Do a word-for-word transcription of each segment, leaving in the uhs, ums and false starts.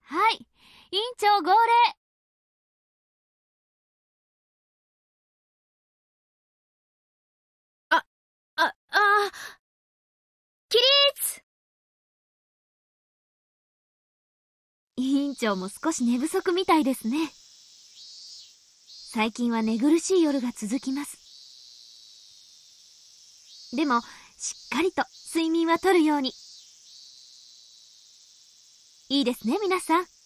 はい、委員長号令。あ、あ、あ、起立。委員長も少し寝不足みたいですね。最近は寝苦しい夜が続きます。でも、しっかりと睡眠はとるように。いいですね、皆さん。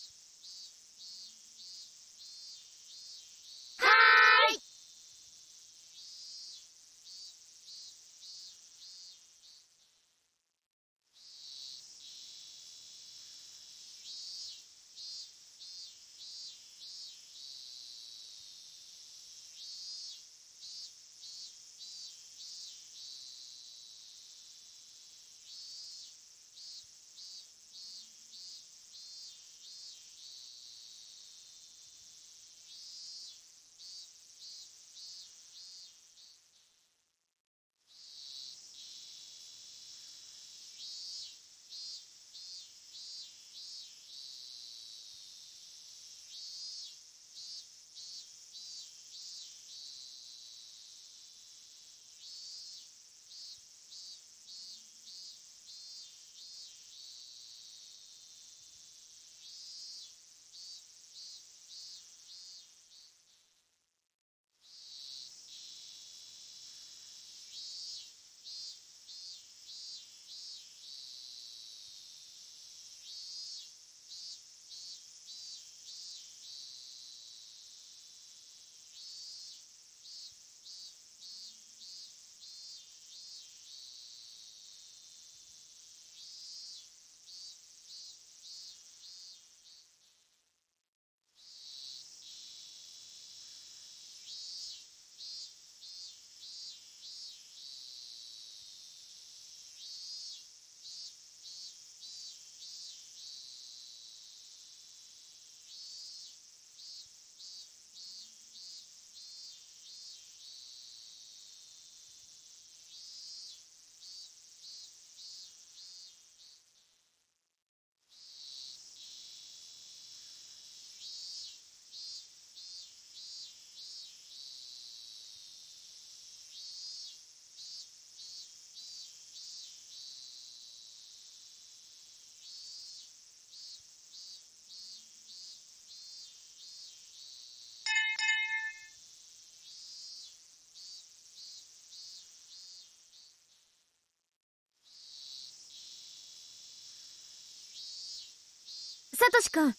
サトシくん。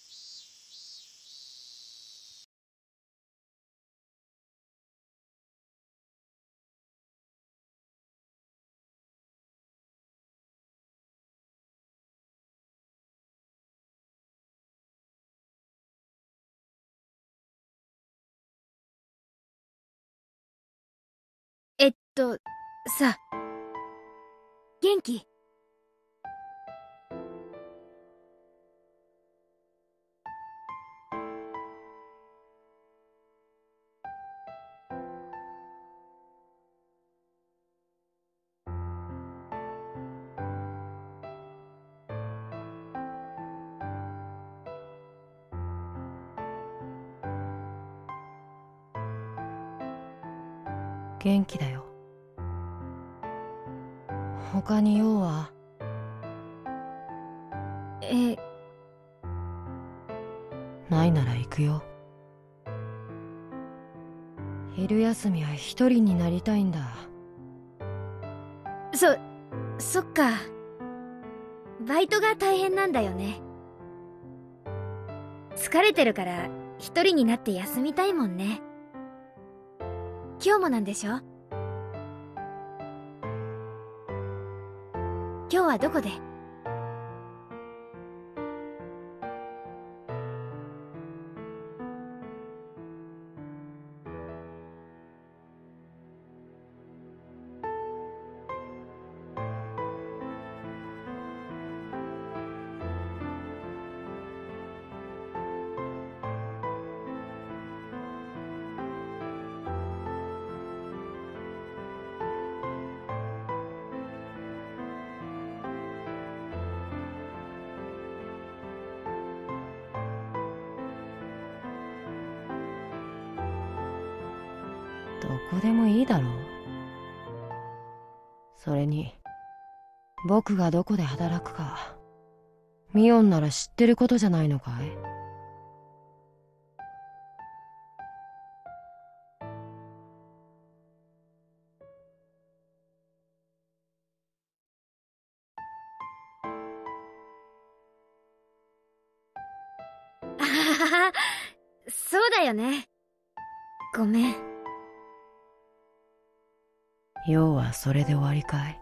えっと、さ、元気？ 元気だよ。他に用は？ え、 ないなら行くよ。昼休みは一人になりたいんだ。 そ、そっか。バイトが大変なんだよね。疲れてるから一人になって休みたいもんね。今日もなんでしょ？今日はどこで？ どこでもいいだろう。それに僕がどこで働くかミオンなら知ってることじゃないのかい？ あはは、そうだよね。ごめん。 要はそれで終わりかい？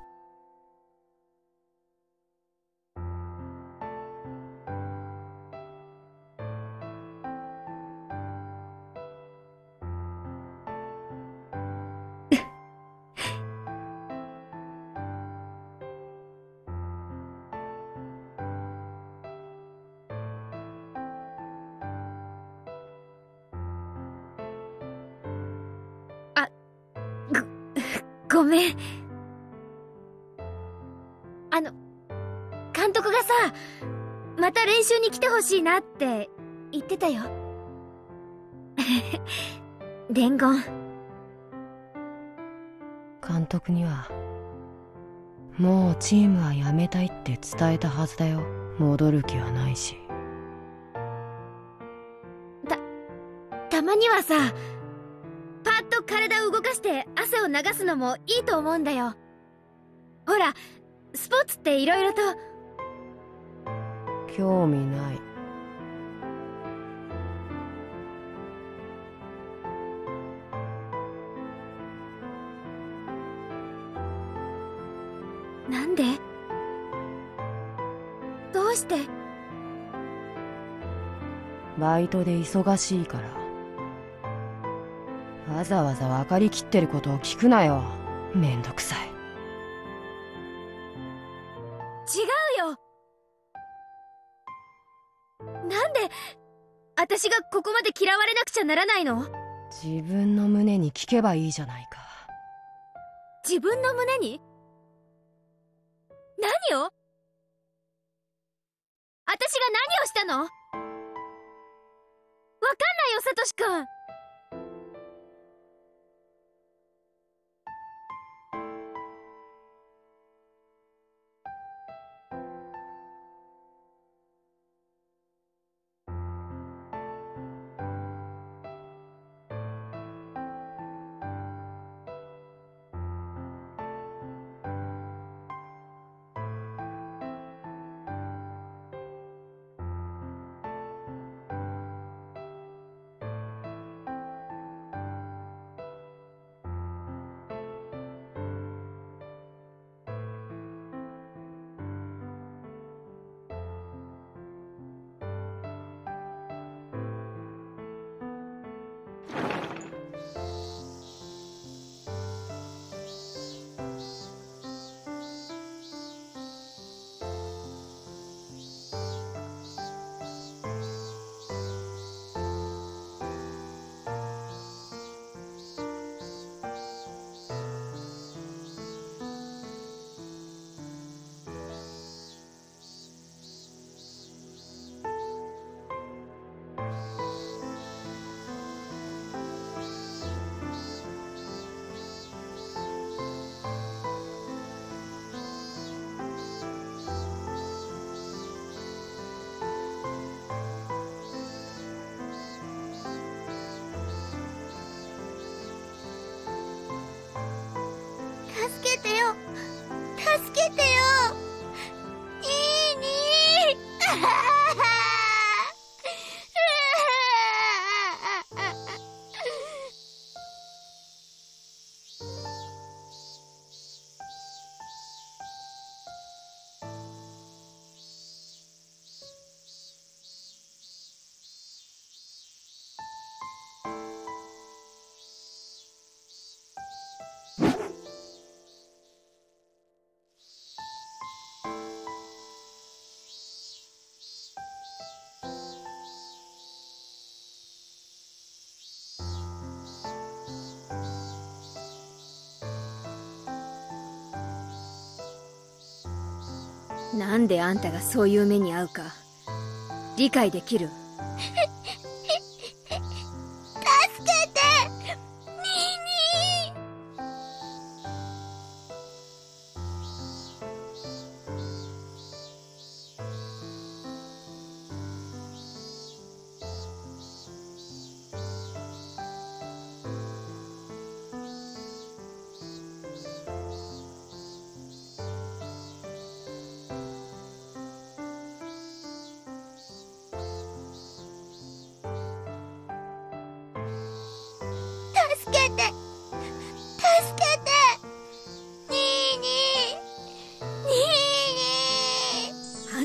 ごめん。あの、監督がさ、また練習に来てほしいなって言ってたよ。伝言。 監督にはもうチームは辞めたいって伝えたはずだよ。戻る気はないし。 た、たまにはさ、パッと体を動かして汗を流すのもいいと思うんだよ。ほら、スポーツっていろいろと。 興味ない。 なんで？どうして？ バイトで忙しいから。わざわざ分かりきってることを聞くなよ。めんどくさい。 違うよ。なんで私がここまで嫌われなくちゃならないの？ 自分の胸に聞けばいいじゃないか。 自分の胸に？何を？私が何をしたの？わかんないよ、サトシ君。助けてよ、助けてよ、ニーニー。なんであんたがそういう目に遭うか理解できる？助けて、ニーニ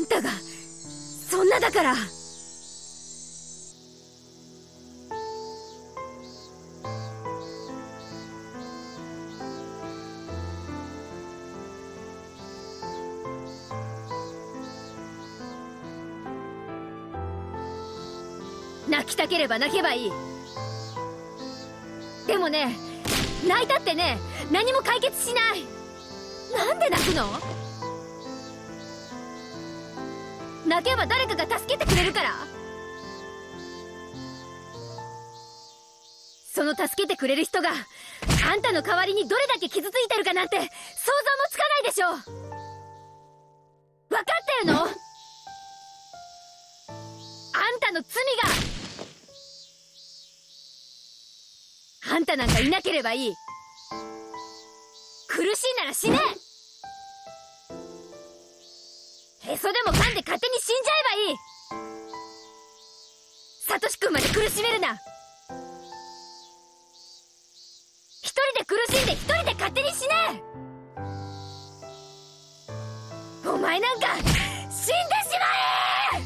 んたがそんなだから。泣きたければ泣けばいい。でもね、泣いたってね、何も解決しない。なんで泣くの？泣けば誰かが助けてくれるから。その助けてくれる人があんたの代わりにどれだけ傷ついてるかなんて想像もつかないでしょ。分かってるの？あんたの罪が。あんたなんかいなければいい。苦しいなら死ね。へそでも噛んで勝手に死んじゃえばいい。サトシ君まで苦しめるな。一人で苦しんで一人で勝手に死ね。お前なんか死んでしまえ。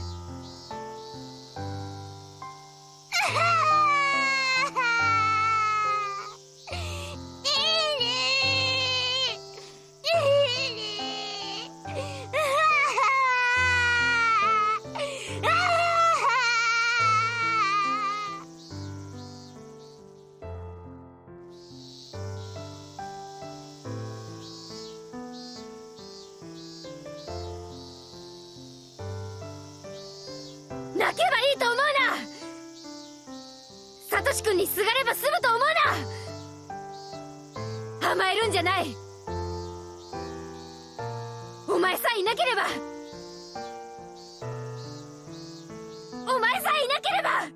泣けばいいと思うな。サトシ君にすがれば済むと思うな。甘えるんじゃない。お前さえいなければ、お前さえいなければ。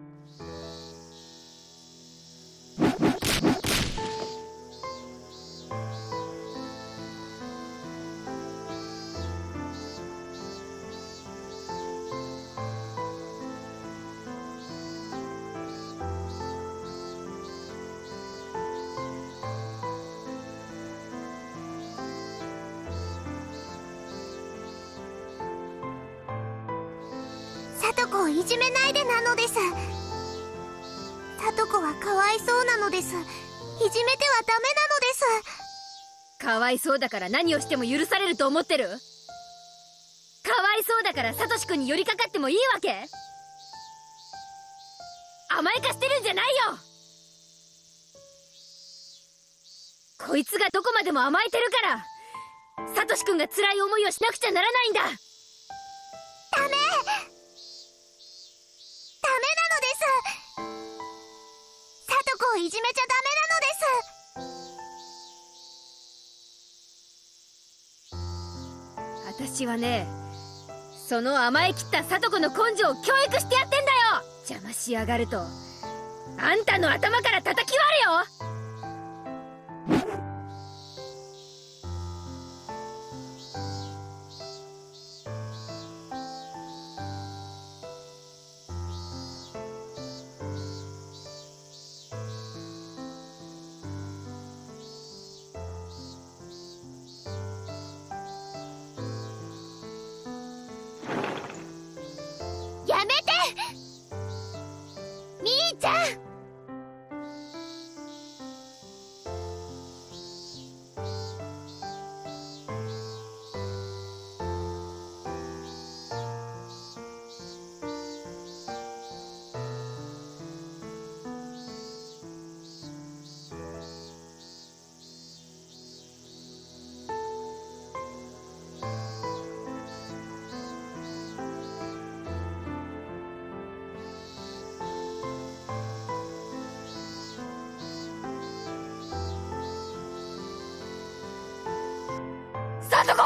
サトコをいじめないでなのです。サトコはかわいそうなのです。いじめてはダメなのです。 かわいそうだから何をしても許されると思ってる？かわいそうだからサトシ君に寄りかかってもいいわけ？甘やかしてるんじゃないよ。こいつがどこまでも甘えてるからサトシ君が辛い思いをしなくちゃならないんだ。 ダメダメなのです。サトコをいじめちゃダメなのです。 私はね、その甘えきったサトコの根性を教育してやってんだよ。邪魔しやがるとあんたの頭から叩き割るよ。 やめてみーちゃん。 サトコ！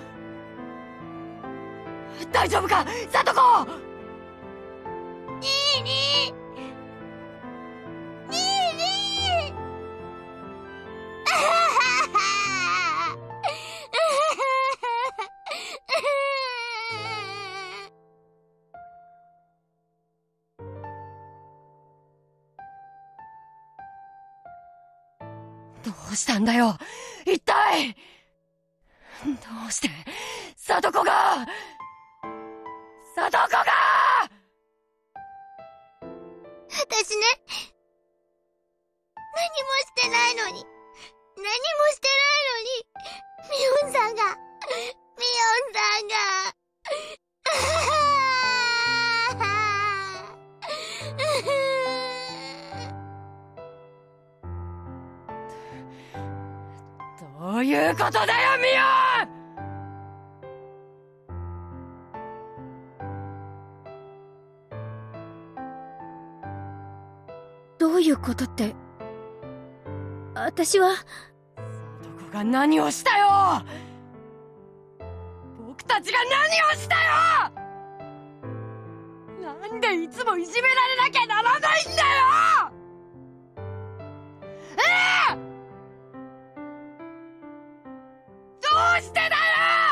大丈夫かサトコ！ ニーニーニーニーあはははどうしたんだよ一体。どうしてサトコが。 さとこが私ね、何もしてないのに、何もしてないのに、ミオンさんが、ミオンさんが、 どういうことだよ、ミオン！ どういうことって、私は。 さとこが何をしたよ！僕たちが何をしたよ！なんでいつもいじめられなきゃならないんだよ！ええ！どうしてだよ！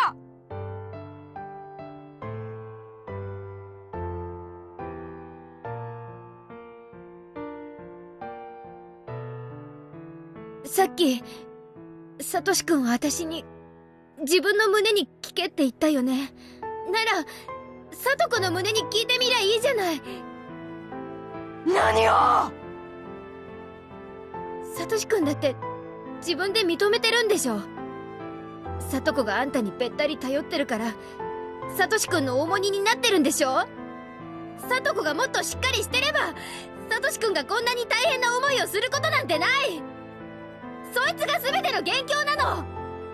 さっきサトシ君は私に自分の胸に聞けって言ったよね。ならサトコの胸に聞いてみりゃいいじゃない。 何を！ サトシ君だって自分で認めてるんでしょ。サトコがあんたにべったり頼ってるからサトシ君の重荷になってるんでしょ。サトコがもっとしっかりしてればサトシ君がこんなに大変な思いをすることなんてない。そいつが全ての元凶なの。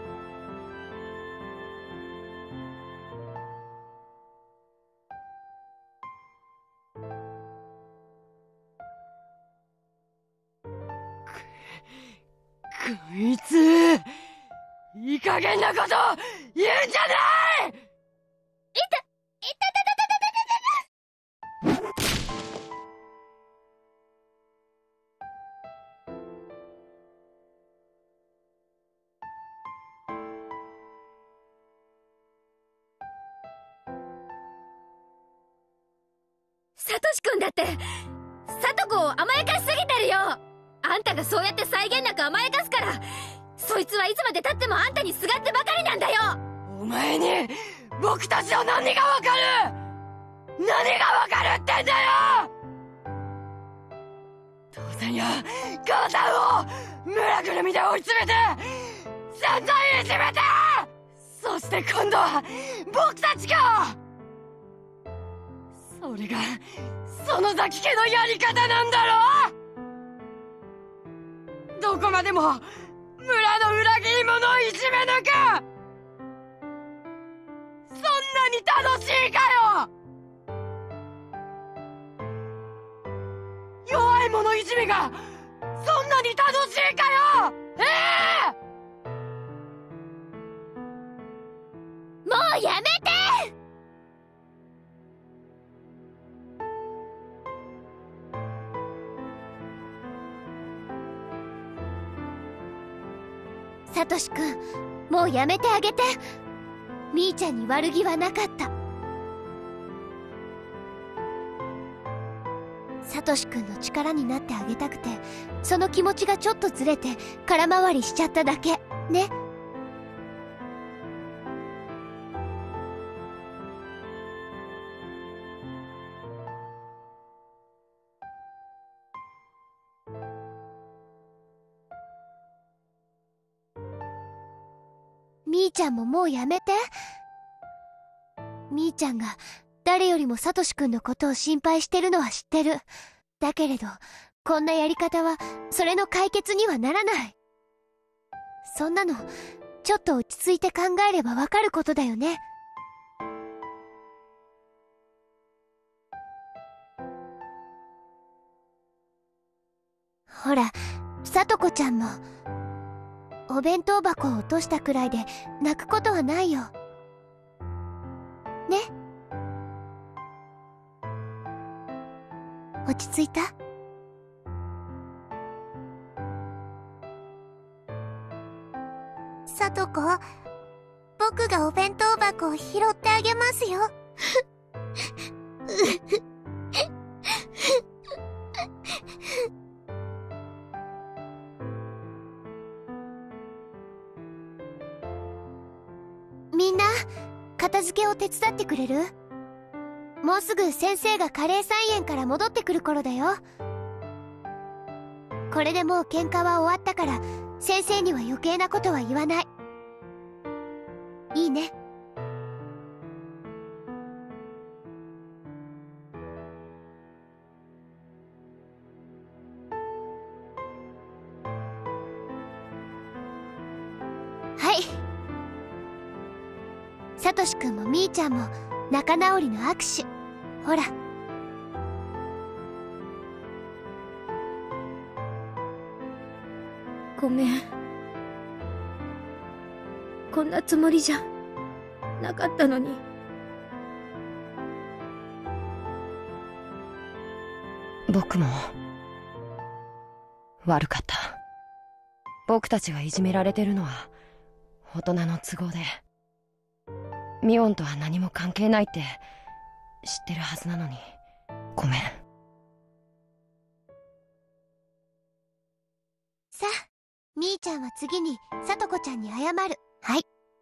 こいついい加減なこと言うんじゃない！いたいたたたたたたたた。 サトシ君だってサトコを甘やかしすぎてるよ。あんたがそうやって際限なく甘やかすからそいつはいつまでたってもあんたにすがってばかりなんだよ。 お前に僕たちの何がわかる！何がわかるってんだよ！父さんや母さんを村ぐるみで追い詰めて散々いじめて、そして今度は僕たちか！それが園崎家のやり方なんだろ！どこまでも村の裏切り者をいじめ抜く！そんなに楽しいかよ！弱い者いじめがそんなに楽しいかよ！ええー、もうやめて！サトシ君、もうやめてあげて。みーちゃんに悪気はなかった。サトシ君の力になってあげたくてその気持ちがちょっとずれて空回りしちゃっただけね。みーちゃんももうやめて。みーちゃんが誰よりもサトシ君のことを心配してるのは知ってる。だけれどこんなやり方はそれの解決にはならない。そんなのちょっと落ち着いて考えればわかることだよね。ほら、さとこちゃんもお弁当箱を落としたくらいで泣くことはないよね。落ち着いた？ さとこ、僕がお弁当箱を拾ってあげますよ。みんな、片付けを手伝ってくれる？ もうすぐ先生がカレー菜園から戻ってくる頃だよ。これでもう喧嘩は終わったから、先生には余計なことは言わない。いいね。はい。サトシくんもみーちゃんも仲直りの握手。ほら。 ごめん。こんなつもりじゃなかったのに。 僕も悪かった。僕たちがいじめられてるのは大人の都合で、ミオンとは何も関係ないって知ってるはずなのに、ごめん。 さあ、みーちゃんは次にさとこちゃんに謝る。はい。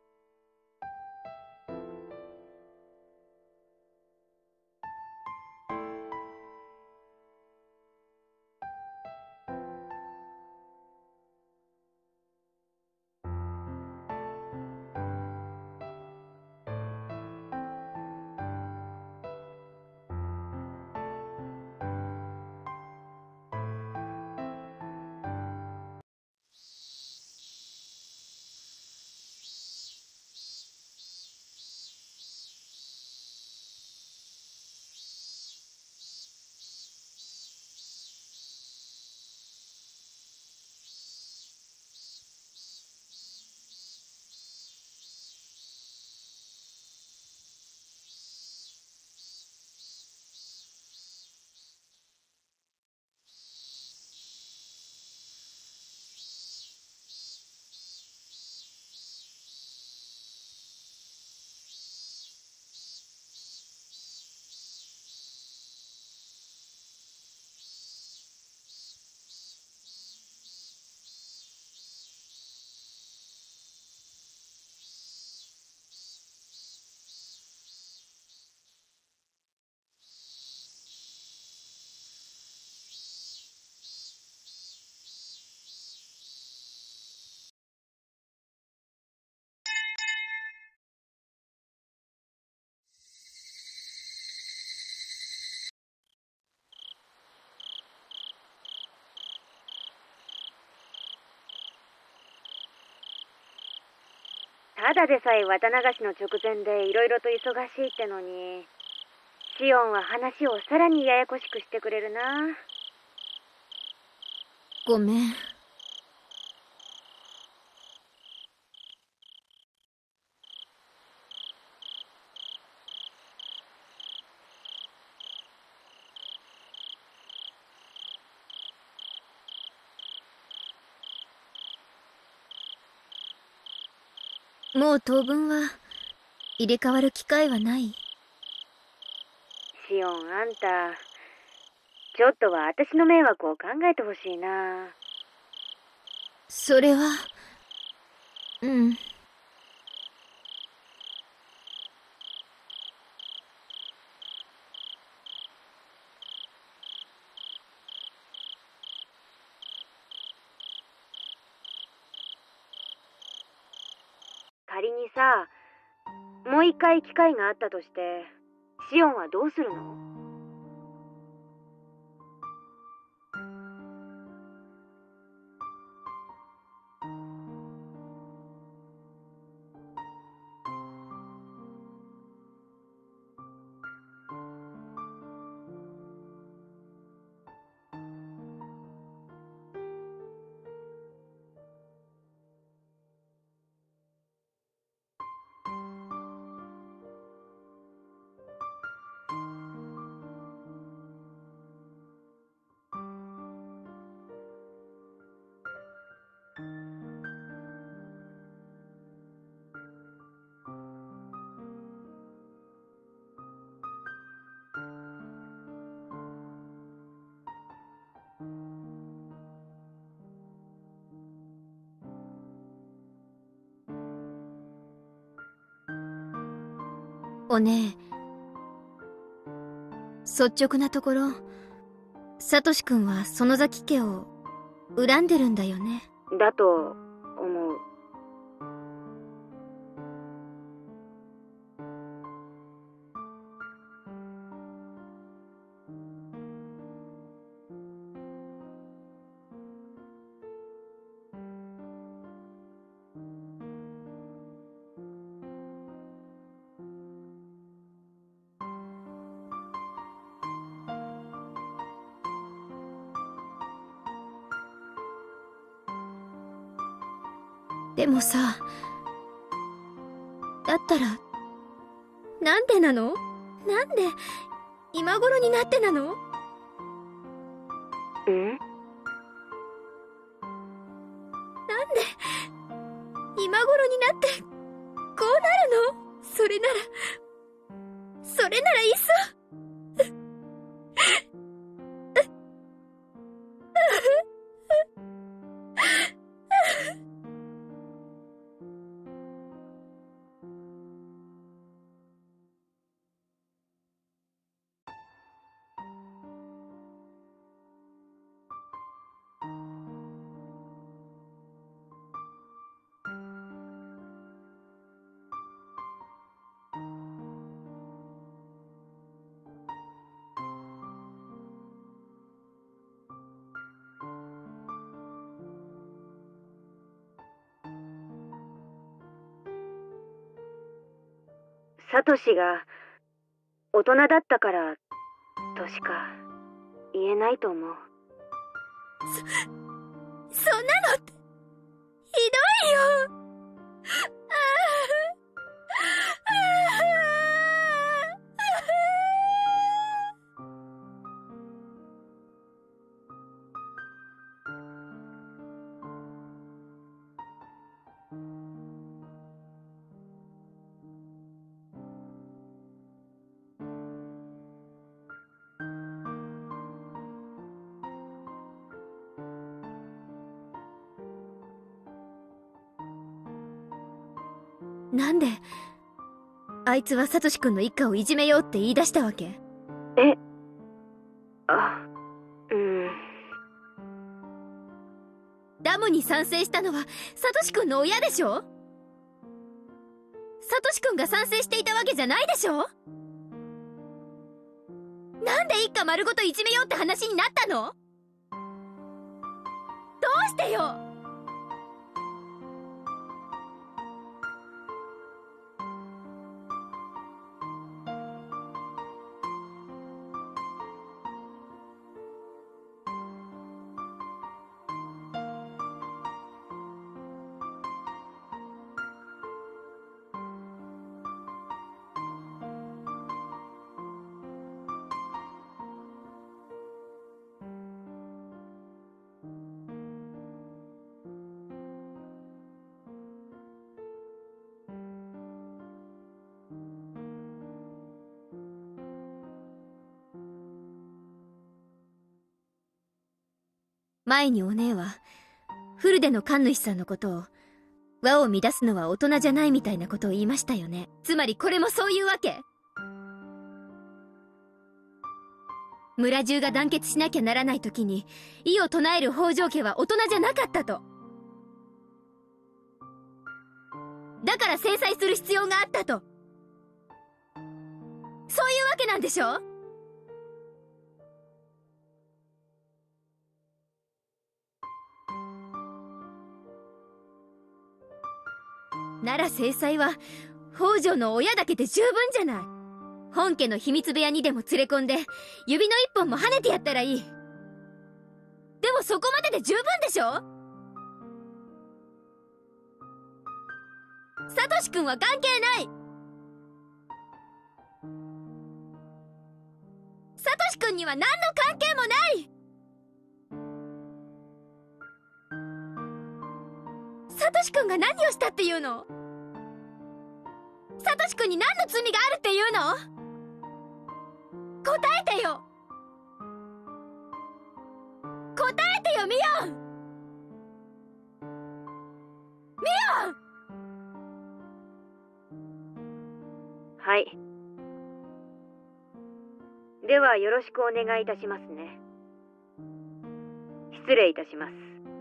ただでさえ綿流しの直前でいろいろと忙しいってのに、シオンは話をさらにややこしくしてくれるな。 ごめん。もう当分は入れ替わる機会はない。 シオン、あんたちょっとは私の迷惑を考えてほしいな。 それはうん。 仮にさ、もう一回機会があったとして、シオンはどうするの？ おねえ、 率直なところ、サトシ君は園崎家を恨んでるんだよね。 だと思う。 でもさ、だったら、なんでなの？なんで、今頃になってなの？ うん？ なんで、今頃になって、こうなるの？それなら、それならいっそ。 サトシが大人だったからとしか言えないと思う。 そ、そんなのって、ひどいよ。あなんで、あいつはサトシ君の一家をいじめようって言い出したわけ？ え、あ、うん。 ダムに賛成したのはサトシ君の親でしょ？サトシ君が賛成していたわけじゃないでしょ？なんで一家丸ごといじめようって話になったの？どうしてよ？前にお姉はフルデの神主さんのことを、輪を乱すのは大人じゃないみたいなことを言いましたよね。つまりこれもそういうわけ？村中が団結しなきゃならない時に異を唱える北条家は大人じゃなかったと。だから制裁する必要があったと。そういうわけなんでしょ？なら制裁は北条の親だけで十分じゃない。本家の秘密部屋にでも連れ込んで指の一本も跳ねてやったらいい。でもそこまでで十分でしょ？サトシ君は関係ない。サトシ君には何の関係もない。サトシ君が何をしたっていうの？サトシ君に何の罪があるっていうの？答えてよ。答えてよ、ミオン。ミオン。 はい。 ではよろしくお願いいたしますね。失礼いたします。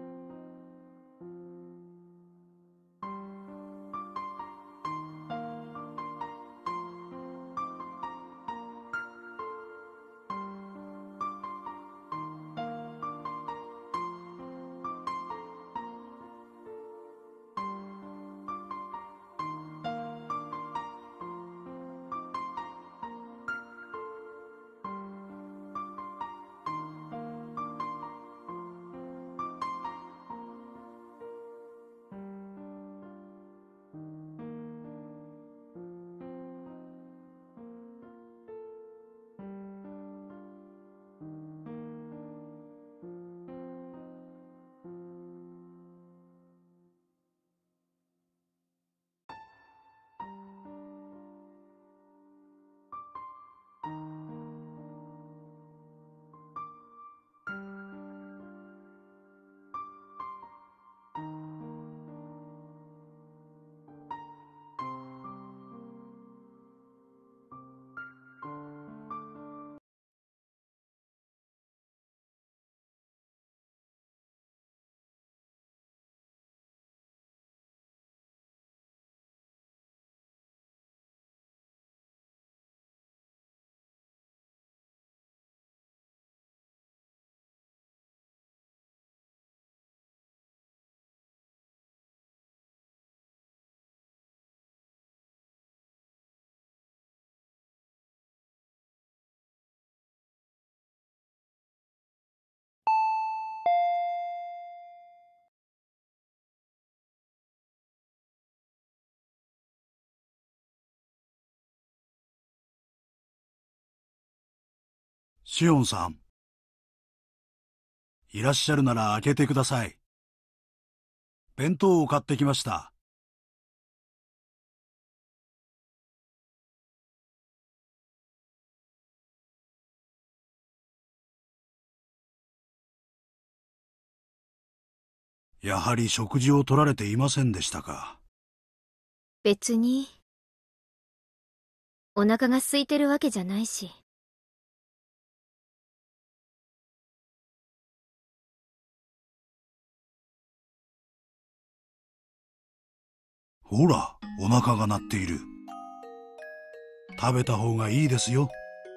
シオンさん、いらっしゃるなら開けてください。弁当を買ってきました。やはり食事を取られていませんでしたか。 別にお腹が空いてるわけじゃないし。 ほら、お腹が鳴っている。食べた方がいいですよ。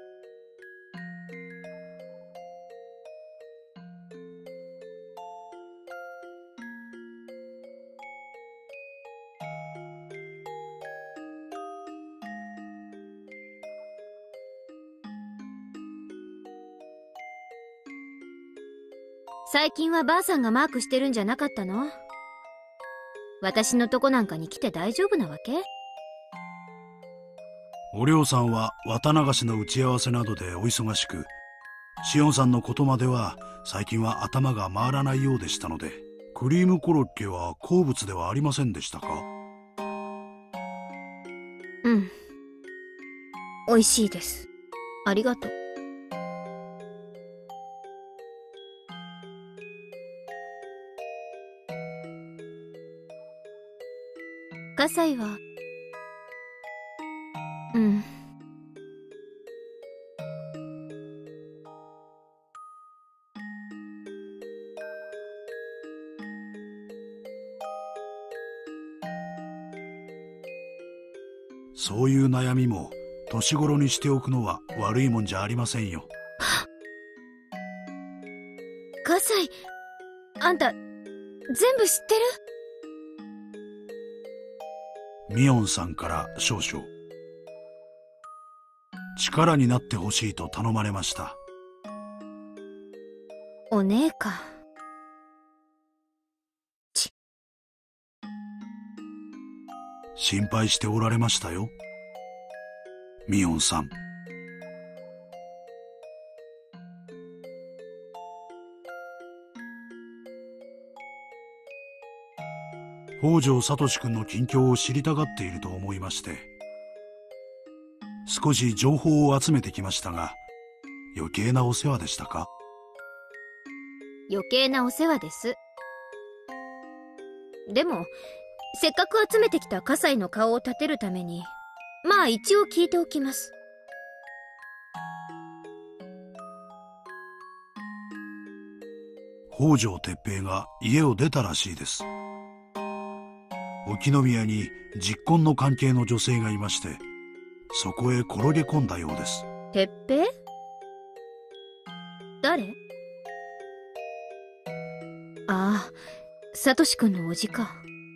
最近はばあさんがマークしてるんじゃなかったの？私のとこなんかに来て大丈夫なわけ？ おりょうさんは綿流しの打ち合わせなどでお忙しく、シオンさんのことまでは最近は頭が回らないようでしたので、クリームコロッケは好物ではありませんでしたか？ うん。美味しいです。ありがとう。葛西は、うん。 そういう悩みも年頃にしておくのは悪いもんじゃありませんよ。 葛西、あんた全部知ってる？ ミオンさんから少々力になってほしいと頼まれました。 お姉か。ち心配しておられましたよ、ミオンさん。北条聡君の近況を知りたがっていると思いまして、少し情報を集めてきましたが、余計なお世話でしたか？ 余計なお世話です。でもせっかく集めてきた葛西の顔を立てるために、まあ一応聞いておきます。 北条哲平が家を出たらしいです。沖宮に実婚の関係の女性がいまして、そこへ転げ込んだようです。 哲平？誰？ああ、サトシ君のおじか。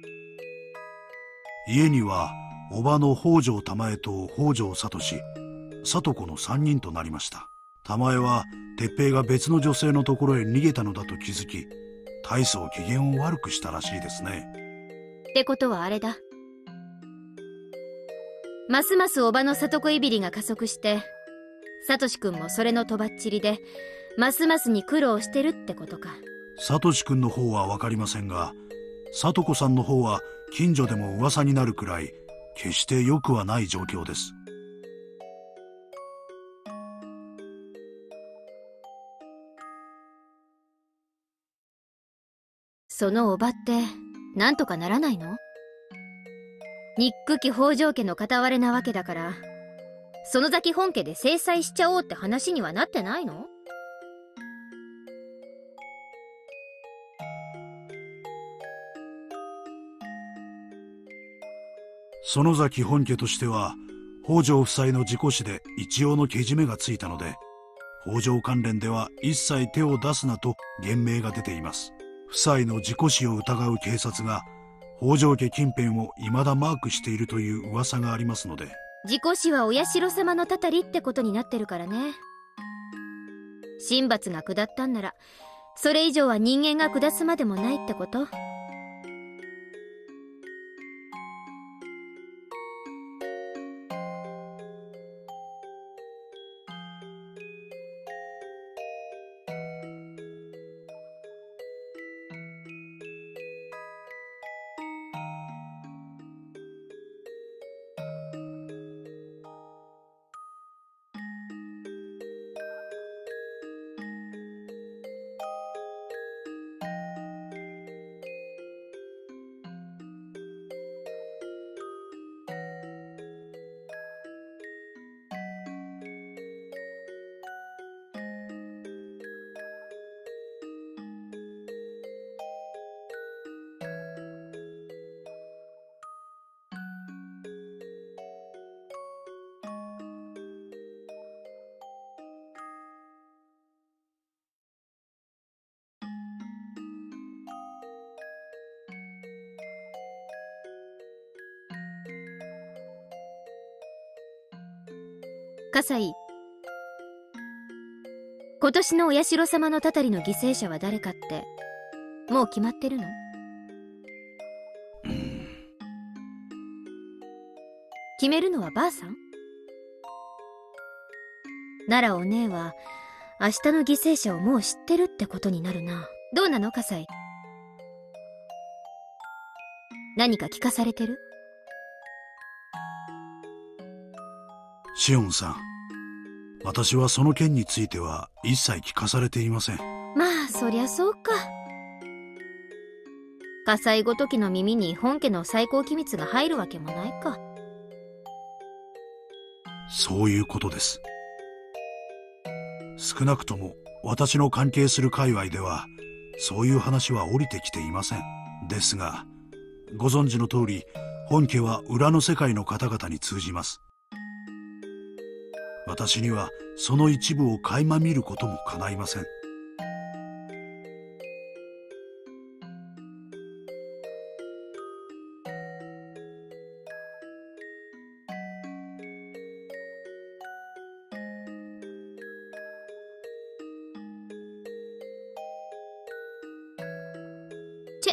家には叔母の北条玉江と北条聡、聡子の三人となりました。玉江は哲平が別の女性のところへ逃げたのだと気づき、大層機嫌を悪くしたらしいですね。 ってことはあれだ。ますます叔母の里子いびりが加速して、サトシ君もそれのとばっちりで、ますますに苦労してるってことか。 サトシ君の方は分かりませんが、聡子さんの方は近所でも噂になるくらい決して良くはない状況です。 その叔母ってなんとかならないの？憎き北条家の片割れなわけだから、園崎本家で制裁しちゃおうって話にはなってないの？ 園崎本家としては北条夫妻の事故死で一応のけじめがついたので、北条関連では一切手を出すなと厳命が出ています。夫妻の事故死を疑う警察が北条家近辺を未だマークしているという噂がありますので。 事故死はお社様のたたりってことになってるからね。神罰が下ったんならそれ以上は人間が下すまでもないってこと。葛西、今年のお社様のたたりの犠牲者は誰かってもう決まってるの？決めるのはばあさん？ならお姉は明日の犠牲者をもう知ってるってことになるな。どうなの葛西？何か聞かされてる？ シオンさん、私はその件については一切聞かされていません。 まあそりゃそうか。葛西ごときの耳に本家の最高機密が入るわけもないか。 そういうことです。少なくとも私の関係する界隈ではそういう話は降りてきていません。ですが、ご存知の通り本家は裏の世界の方々に通じます。私にはその一部を垣間見ることも叶いません。 チェ、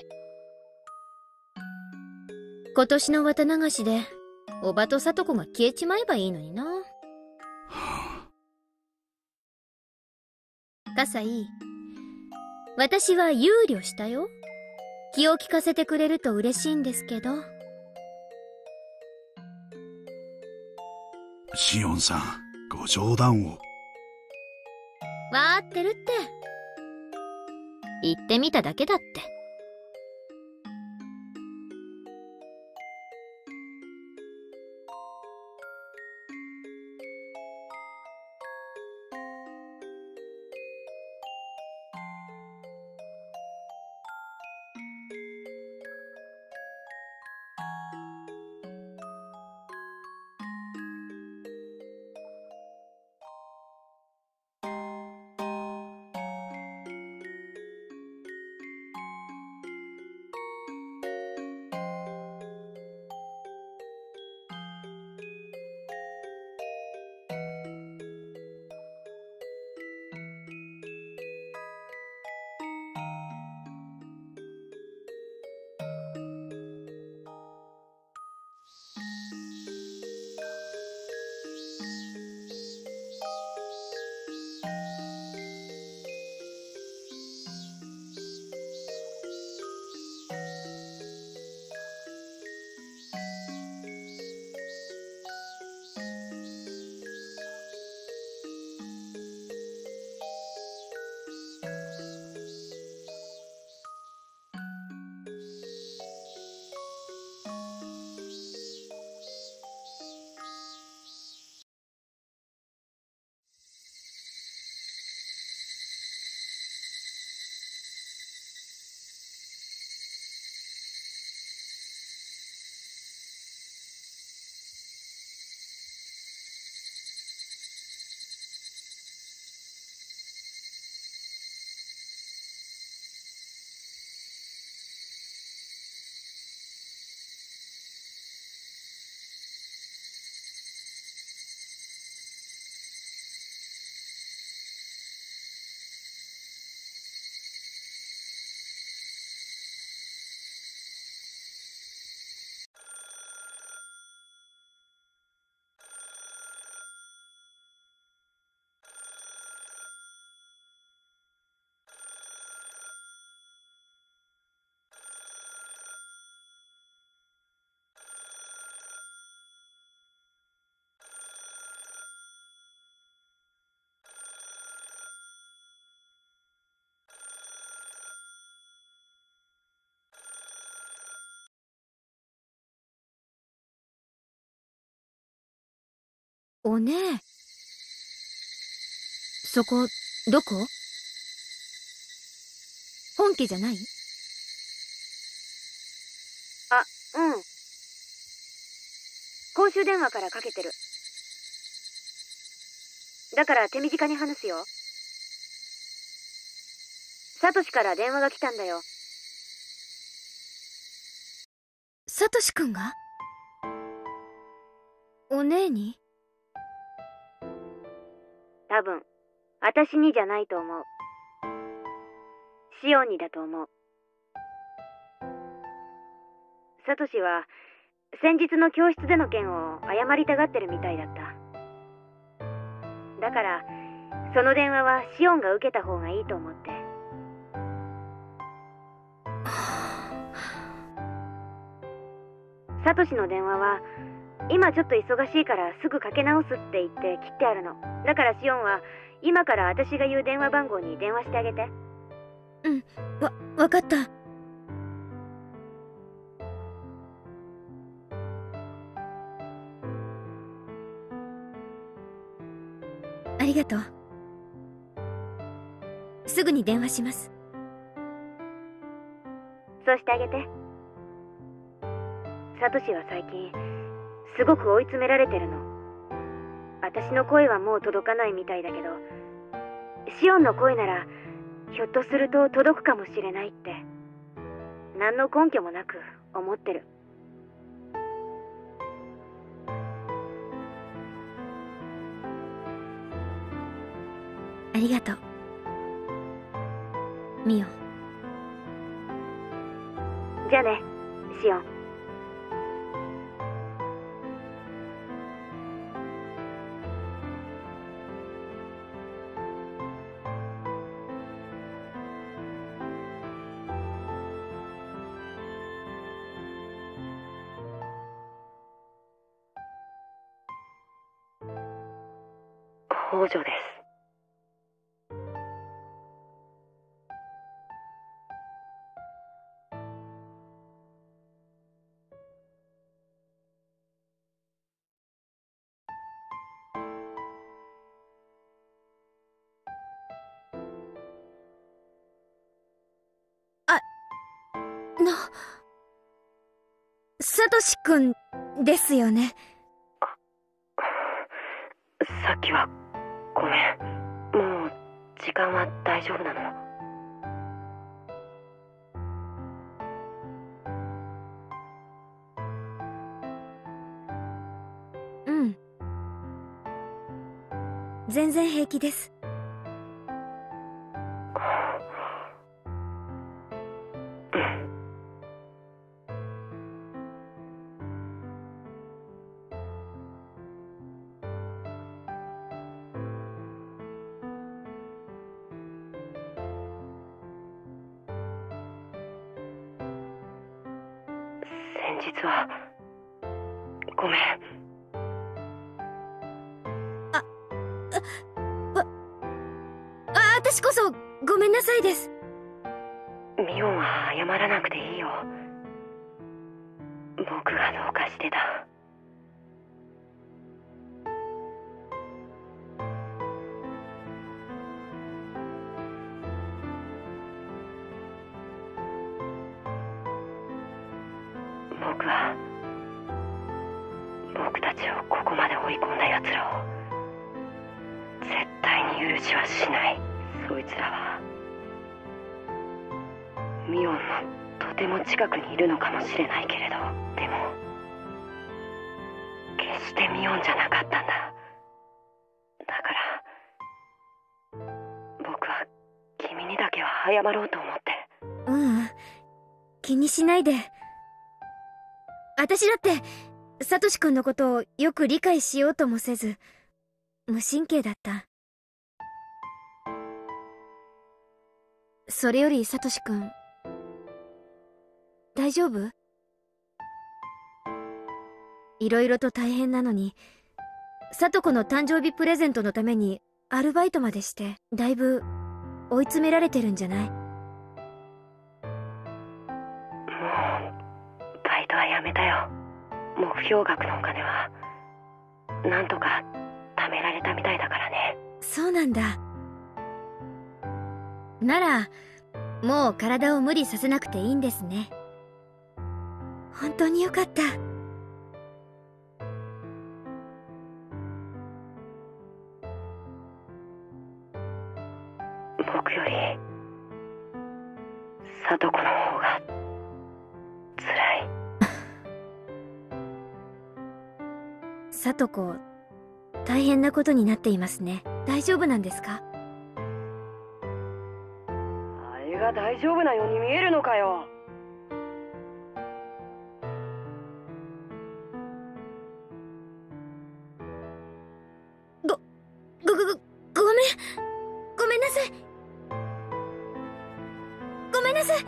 今年の綿流しでおばと里子が消えちまえばいいのにな。葛西、私は憂慮したよ。気を利かせてくれると嬉しいんですけど。 シオンさん、ご冗談を。 わーってるって。言ってみただけだって。 おねえ。そこ、どこ？本家じゃない？ あ、うん。公衆電話からかけてる。だから手短に話すよ。サトシから電話が来たんだよ。 サトシ君が？お姉に？ 多分、私にじゃないと思う。シオンにだと思う。サトシは、先日の教室での件を謝りたがってるみたいだった。だから、その電話はシオンが受けた方がいいと思って。サトシの電話は、今ちょっと忙しいからすぐかけ直すって言って切ってあるの。だからシオンは、今から私が言う電話番号に電話してあげて。 うん、わ、わかった。ありがとう。すぐに電話します。 そうしてあげて。サトシは最近、すごく追い詰められてるの。私の声はもう届かないみたいだけど、シオンの声なら、ひょっとすると届くかもしれないって、何の根拠もなく思ってる。 ありがとう、ミオ。 じゃあね、シオン。 北条です。 の、サトシ君ですよね。 さっきはごめん。もう時間は大丈夫なの？ うん、全然平気です。 先日はごめん。 あ、あ、あ、私こそごめんなさいです。 ミオンは謝らなくていいよ。僕がどうかしてた。僕は僕たちをここまで追い込んだ奴らを絶対に許しはしない。そいつらはミオンのとても近くにいるのかもしれないけれど、でも決してミオンじゃなかったんだ。だから僕は君にだけは謝ろうと思って。 ううん、気にしないで。私だってサトシ君のことをよく理解しようともせず無神経だった。それよりサトシ君、大丈夫？いろいろと大変なのに、サトコの誕生日プレゼントのためにアルバイトまでしてだいぶ追い詰められてるんじゃない？ もうバイトはやめたよ。目標額のお金はなんとかはめられたみたいだからね。 そうなんだ。ならもう体を無理させなくていいんですね。本当によかった。 僕より聡子の方が辛い。 聡子、大変なことになっていますね。大丈夫なんですか？ あれが大丈夫なように見えるのかよ。 ご、ご、ご、ご、ごめん。ごめんなさい。ごめんなさい。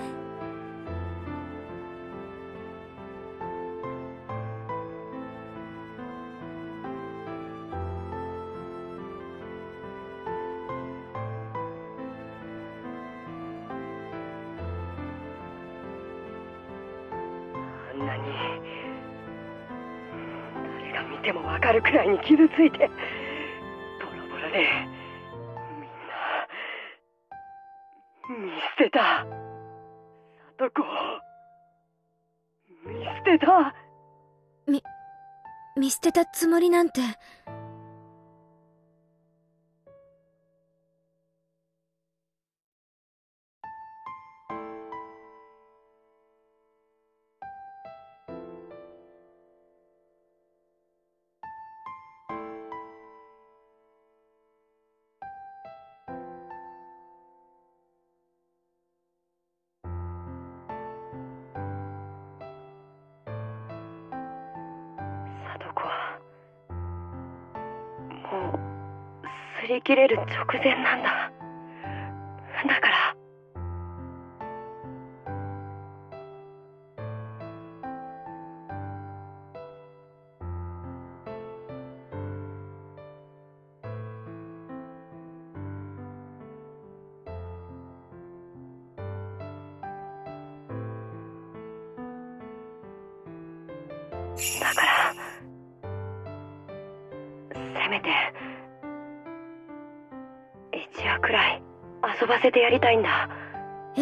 あんなに誰が見てもわかるくらいに傷ついてボロボロで、みんな見捨てた。聡子見捨てた。 み、見捨てたつもりなんて。 聡子はもう擦り切れる直前なんだ。だからだからせめて一夜くらい遊ばせてやりたいんだ。 え？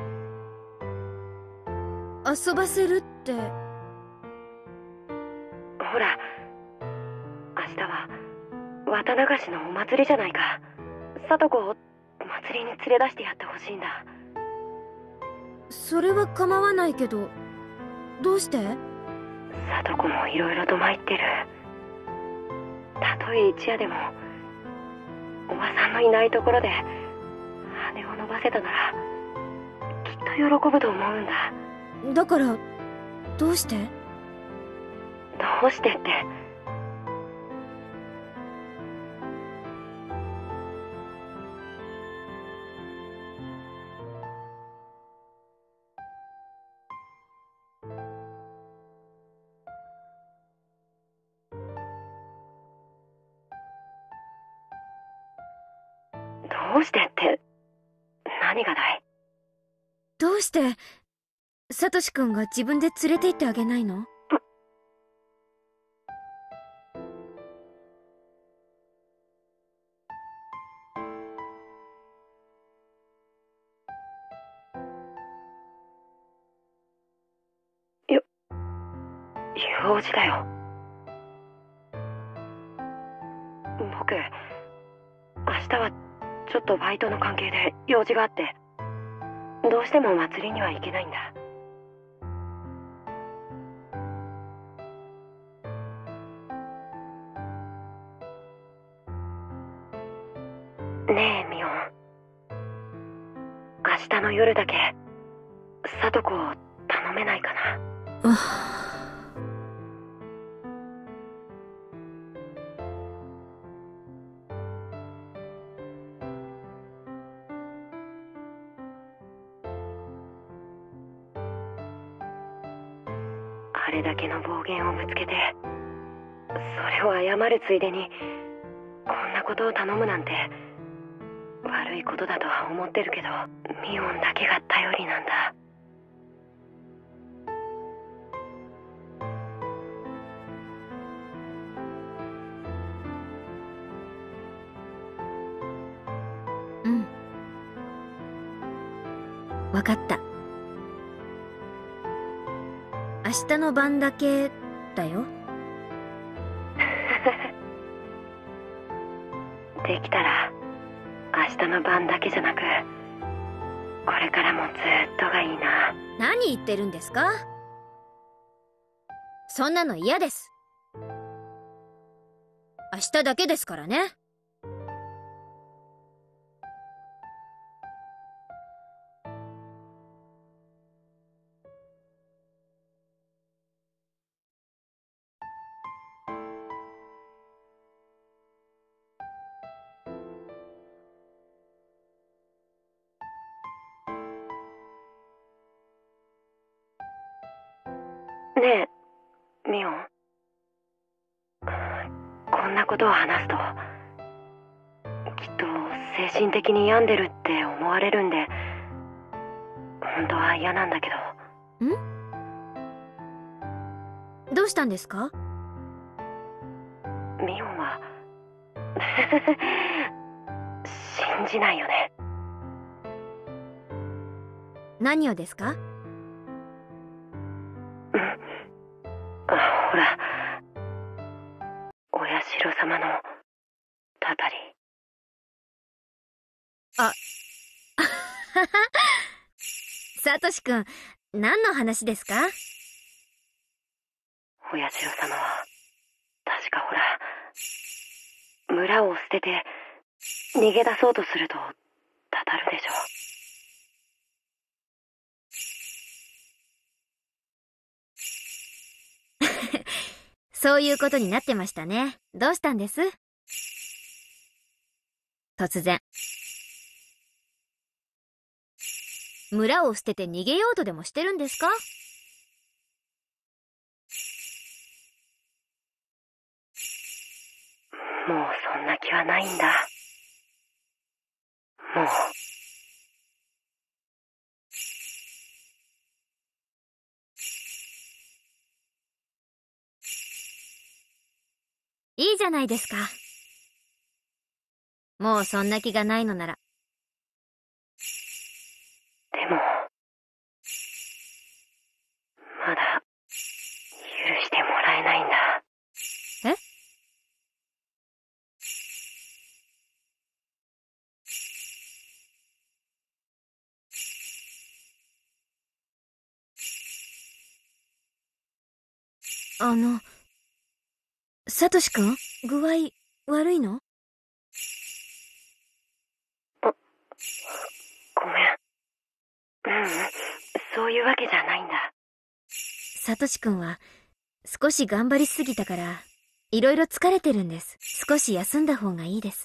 遊ばせるって。 ほら、明日は綿流しのお祭りじゃないか。聡子を祭りに連れ出してやってほしいんだ。 それは構わないけど、どうして？ 聡子もいろいろと参ってる。たとえ一夜でもおばさんのいないところで羽を伸ばせたならきっと喜ぶと思うんだ。 だからどうして？ どうしてって、どうしてって何がだい？ どうしてサトシ君が自分で連れて行ってあげないの？ よ用事だよ。僕明日はちょっとバイトの関係で用事があってどうしても祭りには行けないんだ。ねえミオン、明日の夜だけ聡子を頼めないかな。あれだけの暴言をぶつけてそれを謝るついでにこんなことを頼むなんて悪いことだとは思ってるけど、ミオンだけが頼りなんだ。 うん。わかった。明日の晩だけだよ。 できたら明日の晩だけじゃなく、これからもずっとがいいな。 何言ってるんですか？そんなの嫌です。明日だけですからね。 ねえ、ミオン。こんなことを話すと、きっと精神的に病んでるって思われるんで、本当は嫌なんだけど。 ん？どうしたんですか？ ミオンは信じないよね。 何をですか？ ほら、お社様のたたり。 あサトシ君、何の話ですか？ お社様は確かほら、村を捨てて逃げ出そうとするとたたるでしょ。 そういうことになってましたね。どうしたんです？突然。村を捨てて逃げようとでもしてるんですか？ もうそんな気はないんだ。もう。 いいじゃないですか。もうそんな気がないのなら。 でも、まだ許してもらえないんだ。 え？あの、サトシ君、具合悪いの？ あ、ごめん。ううん、そういうわけじゃないんだ。 サトシ君は少し頑張りすぎたから、いろいろ疲れてるんです。少し休んだ方がいいです。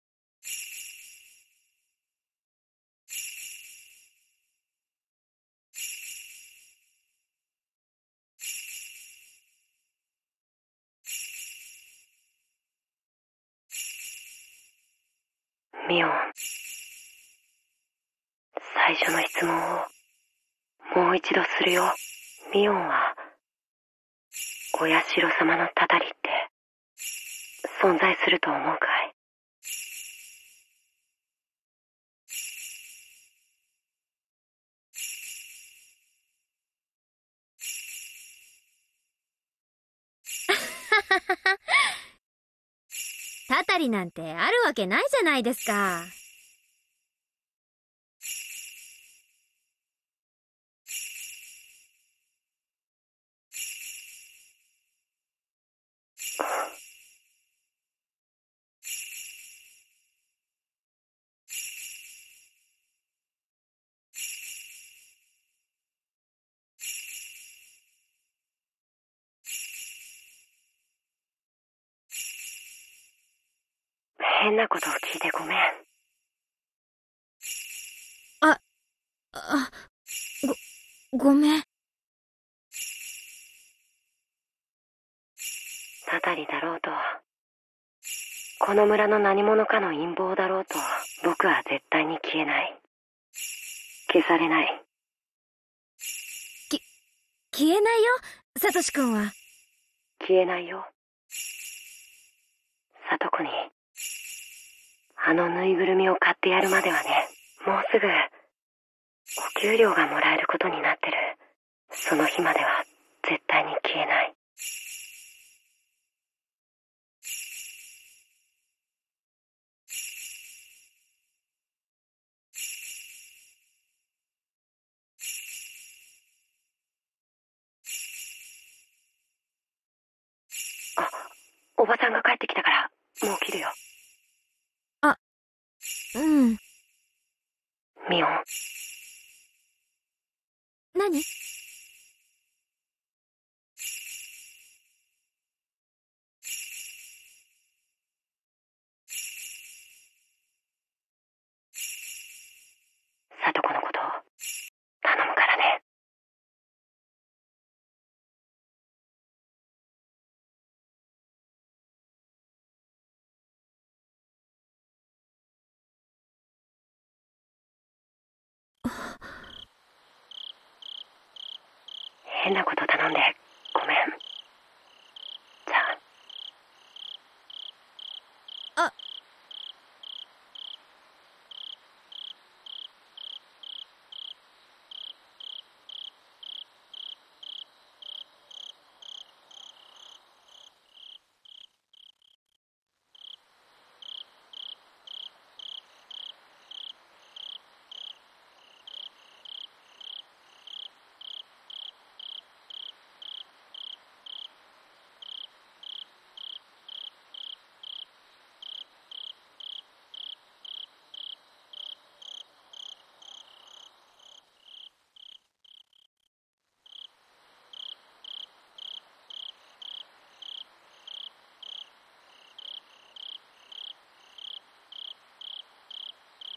ミオン、最初の質問をもう一度するよ。ミオンはお社様のたたりって存在すると思うかい？ たたりなんてあるわけないじゃないですか。 変なことを聞いてごめん。 あ、あ、ご、ごめん。 たたりだろうと、この村の何者かの陰謀だろうと、僕は絶対に消えない。消されない。 き、消えないよ、サトシ君は。 消えないよ。サトコに、ああのぬいぐるみを買ってやるまではね、もうすぐお給料がもらえることになってる。その日までは絶対に消えない。あ、おばさんが帰ってきたからもう切るよ。 あ、うん。 ミオン。 何？ サトコのこと頼むからね。変なこと頼んで